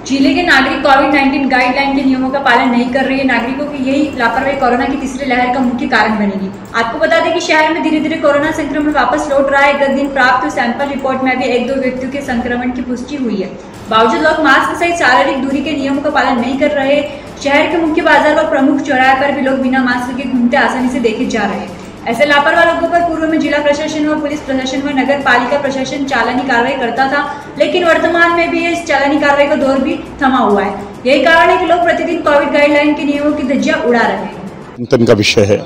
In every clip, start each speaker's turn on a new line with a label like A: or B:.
A: जिले के नागरिक कोविड-19 गाइडलाइन के नियमों का पालन नहीं कर रहे हैं। नागरिकों की यही लापरवाही कोरोना की तीसरी लहर का मुख्य कारण बनेगी। आपको बता दें कि शहर में धीरे धीरे कोरोना संक्रमण वापस लौट रहा है। गत दिन प्राप्त सैंपल रिपोर्ट में भी 1-2 व्यक्तियों के संक्रमण की पुष्टि हुई है। बावजूद लोग मास्क सहित शारीरिक दूरी के नियमों का पालन नहीं कर रहे। शहर के मुख्य बाजार और प्रमुख चौराहे पर भी लोग बिना मास्क के घूमते आसानी से देखे जा रहे हैं। ऐसे लापरवाह लोगों पर पूर्व में जिला प्रशासन व पुलिस प्रशासन व नगर पालिका प्रशासन चालानी कार्रवाई करता था, लेकिन वर्तमान में भी इस चालानी कार्रवाई का दौर भी थमा हुआ है। यही कारण है कि लोग प्रतिदिन कोविड गाइडलाइन के नियमों की धज्जियां उड़ा रहे हैं।
B: चिंतन का विषय है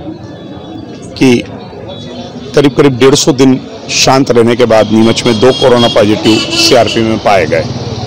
B: कि करीब 150 दिन शांत रहने के बाद नीमच में 2 कोरोना पॉजिटिव सीआरपी में पाए गए।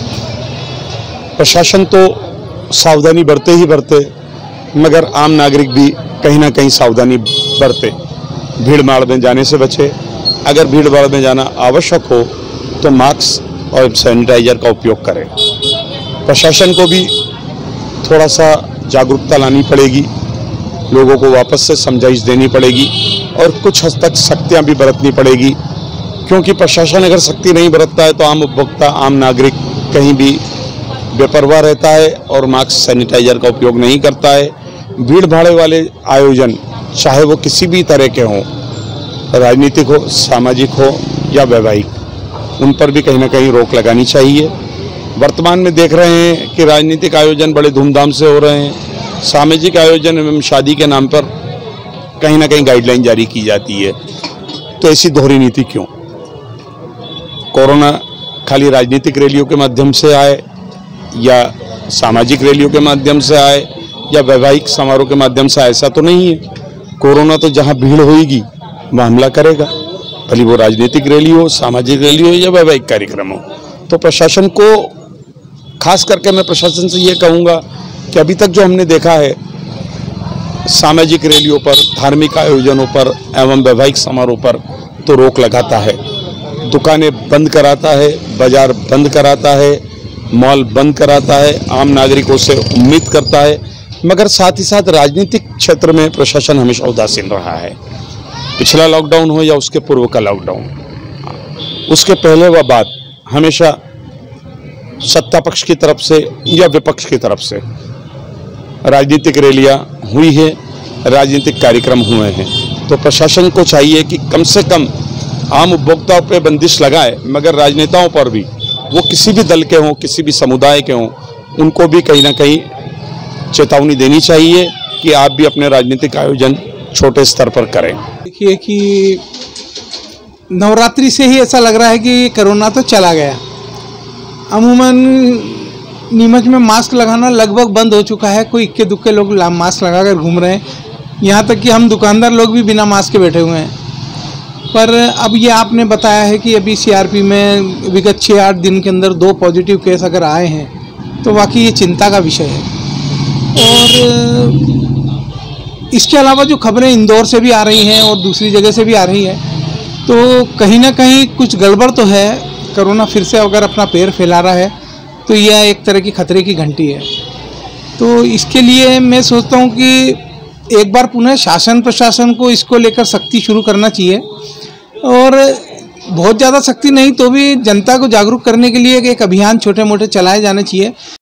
B: प्रशासन तो सावधानी बरते ही बरते, मगर आम नागरिक भी कहीं ना कहीं सावधानी बरते, भीड़ भाड़ में जाने से बचे। अगर भीड़ भाड़ में जाना आवश्यक हो तो मास्क और सैनिटाइजर का उपयोग करें। प्रशासन को भी थोड़ा सा जागरूकता लानी पड़ेगी, लोगों को वापस से समझाइश देनी पड़ेगी और कुछ हद तक सख्तियाँ भी बरतनी पड़ेगी, क्योंकि प्रशासन अगर सख्ती नहीं बरतता है तो आम उपभोक्ता, आम नागरिक कहीं भी बेपरवाह रहता है और मास्क सैनिटाइजर का उपयोग नहीं करता है। भीड़ भाड़ वाले आयोजन, चाहे वो किसी भी तरह के हों, राजनीतिक हो, सामाजिक हो या वैवाहिक, उन पर भी कहीं ना कहीं रोक लगानी चाहिए। वर्तमान में देख रहे हैं कि राजनीतिक आयोजन बड़े धूमधाम से हो रहे हैं, सामाजिक आयोजन एवं शादी के नाम पर कहीं ना कहीं गाइडलाइन जारी की जाती है। तो ऐसी दोहरी नीति क्यों? कोरोना खाली राजनीतिक रैलियों के माध्यम से आए या सामाजिक रैलियों के माध्यम से आए या वैवाहिक समारोह के माध्यम से, ऐसा तो नहीं है। कोरोना तो जहां भीड़ होगी वहां हमला करेगा, भले वो राजनीतिक रैली हो, सामाजिक रैली हो या वैवाहिक कार्यक्रम हो। तो प्रशासन को, खास करके मैं प्रशासन से ये कहूँगा कि अभी तक जो हमने देखा है, सामाजिक रैलियों पर, धार्मिक आयोजनों पर एवं वैवाहिक समारोह पर तो रोक लगाता है, दुकानें बंद कराता है, बाजार बंद कराता है, मॉल बंद कराता है, आम नागरिकों से उम्मीद करता है, मगर साथ ही साथ राजनीतिक क्षेत्र में प्रशासन हमेशा उदासीन रहा है। पिछला लॉकडाउन हो या उसके पूर्व का लॉकडाउन, उसके पहले व बाद हमेशा सत्ता पक्ष की तरफ से या विपक्ष की तरफ से राजनीतिक रैलियां हुई है, राजनीतिक कार्यक्रम हुए हैं। तो प्रशासन को चाहिए कि कम से कम आम उपभोक्ताओं पर बंदिश लगाए, मगर राजनेताओं पर भी, वो किसी भी दल के हों, किसी भी समुदाय के हों, उनको भी कहीं ना कहीं चेतावनी देनी चाहिए कि आप भी अपने राजनीतिक आयोजन छोटे स्तर पर करें।
C: देखिए कि नवरात्रि से ही ऐसा लग रहा है कि कोरोना तो चला गया। अमूमन नीमच में मास्क लगाना लगभग बंद हो चुका है। कोई इक्के दुक्के लोग मास्क लगाकर घूम रहे हैं, यहाँ तक कि हम दुकानदार लोग भी बिना मास्क के बैठे हुए हैं। पर अब ये आपने बताया है कि अभी सीआरपी में विगत 6-8 दिन के अंदर 2 पॉजिटिव केस अगर आए हैं, तो वाकई ये चिंता का विषय है। और इसके अलावा जो खबरें इंदौर से भी आ रही हैं और दूसरी जगह से भी आ रही हैं, तो कहीं ना कहीं कुछ गड़बड़ तो है। कोरोना फिर से अगर अपना पैर फैला रहा है तो यह एक तरह की खतरे की घंटी है। तो इसके लिए मैं सोचता हूँ कि एक बार पुनः शासन प्रशासन को इसको लेकर सख्ती शुरू करना चाहिए, और बहुत ज़्यादा सख्ती नहीं तो भी जनता को जागरूक करने के लिए एक अभियान छोटे मोटे चलाए जाने चाहिए।